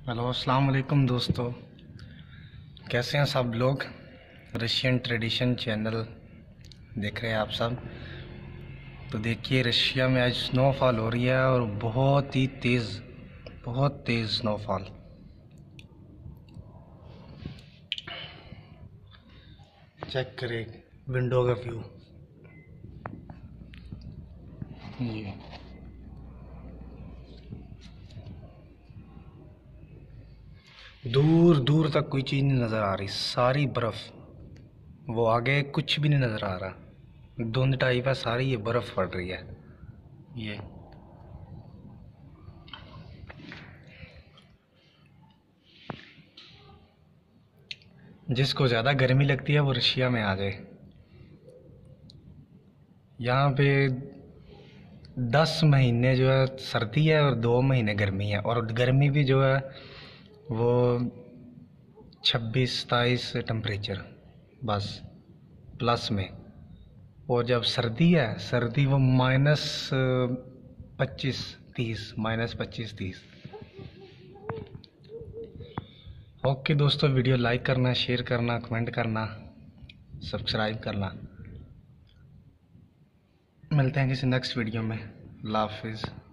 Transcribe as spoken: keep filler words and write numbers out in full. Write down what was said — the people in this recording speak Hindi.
हेलो अस्सलाम वालेकुम दोस्तों, कैसे हैं सब लोग। रशियन ट्रेडिशन चैनल देख रहे हैं आप सब। तो देखिए, रशिया में आज स्नोफॉल हो रही है और बहुत ही तेज़ बहुत तेज़ स्नोफॉल। चेक करें विंडो का व्यू। ये दूर दूर तक कोई चीज़ नहीं नज़र आ रही, सारी बर्फ़। वो आगे कुछ भी नहीं नज़र आ रहा, धुंध टाइप है सारी, ये बर्फ़ पड़ रही है। ये जिसको ज़्यादा गर्मी लगती है वो रशिया में आ जाए। यहाँ पे दस महीने जो है सर्दी है और दो महीने गर्मी है, और गर्मी भी जो है वो छब्बीस सताईस टेम्परेचर बस प्लस में। और जब सर्दी है, सर्दी वो माइनस पच्चीस तीस माइनस पच्चीस तीस। ओके दोस्तों, वीडियो लाइक करना, शेयर करना, कमेंट करना, सब्सक्राइब करना। मिलते हैं किसी नेक्स्ट वीडियो में। अल्लाह हाफिज़।